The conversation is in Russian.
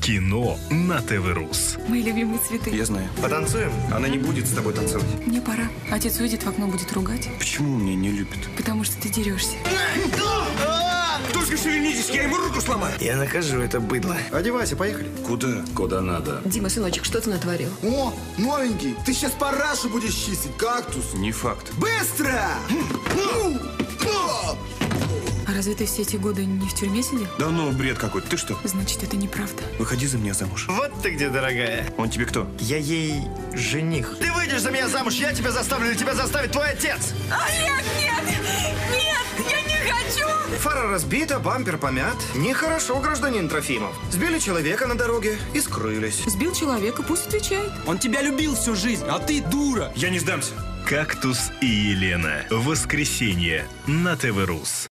Кино на ТВ-Рус. Мои любимые цветы. Я знаю. Потанцуем? Она не будет с тобой танцевать. Мне пора. Отец выйдет в окно, будет ругать. Почему он меня не любит? Потому что ты дерешься. Только шевелитесь, я ему руку сломаю. Я накажу это быдло. Одевайся, поехали. Куда? Куда надо. Дима, сыночек, что ты натворил? О, новенький, ты сейчас парашу будешь чистить, кактус. Не факт. Быстро! А разве ты все эти годы не в тюрьме сидел? Да ну, бред какой-то. Ты что? Значит, это неправда. Выходи за меня замуж. Вот ты где, дорогая. Он тебе кто? Я ей жених. Ты выйдешь за меня замуж, я тебя заставлю, или тебя заставит твой отец. Нет, я не хочу! Фара разбита, бампер помят. Нехорошо, гражданин Трофимов. Сбили человека на дороге и скрылись. Сбил человека, пусть отвечает. Он тебя любил всю жизнь, а ты дура. Я не сдамся. «Кактус и Елена». Воскресенье на ТВ-Рус.